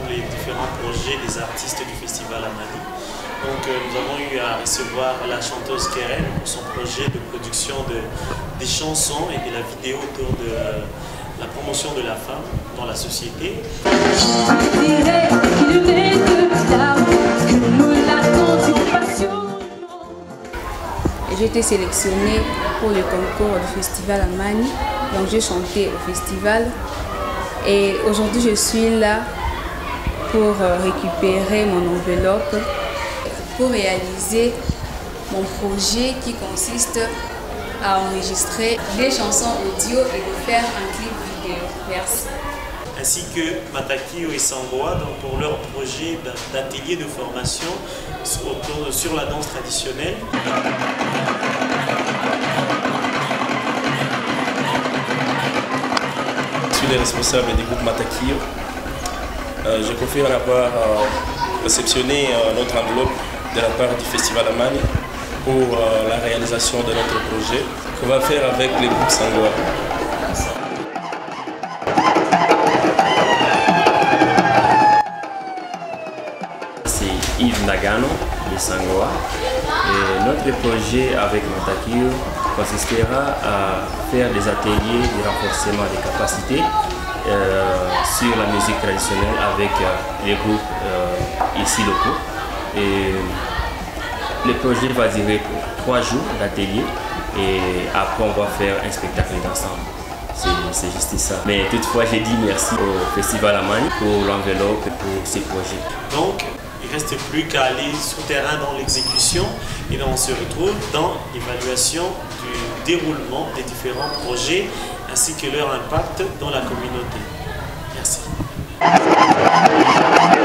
les différents projets des artistes du Festival Amani. Donc nous avons eu à recevoir la chanteuse Keren pour son projet de production des chansons et de la vidéo autour de la promotion de la femme dans la société. J'ai été sélectionnée pour le concours du Festival Amani, donc j'ai chanté au festival et aujourd'hui je suis là pour récupérer mon enveloppe pour réaliser mon projet qui consiste à enregistrer des chansons audio et de faire un clip vidéo. Merci. Ainsi que Matakio et Sangoa pour leur projet d'atelier de formation sur la danse traditionnelle. Je suis le responsable du groupe Matakio. Je confirme avoir réceptionné notre enveloppe de la part du Festival Amani pour la réalisation de notre projet qu'on va faire avec le groupe Sangoa. C'est Yves Nagano de Sangoa et notre projet avec Matakio consistera à faire des ateliers de renforcement des capacités sur la musique traditionnelle avec les groupes ici locaux. Et le projet va durer 3 jours d'atelier et après on va faire un spectacle d'ensemble. C'est juste ça. Mais toutefois, j'ai dit merci au Festival Amani pour l'enveloppe et pour ces projets. Donc, il ne reste plus qu'à aller sur terrain dans l'exécution et on se retrouve dans l'évaluation du déroulement des différents projets ainsi que leur impact dans la communauté. Merci.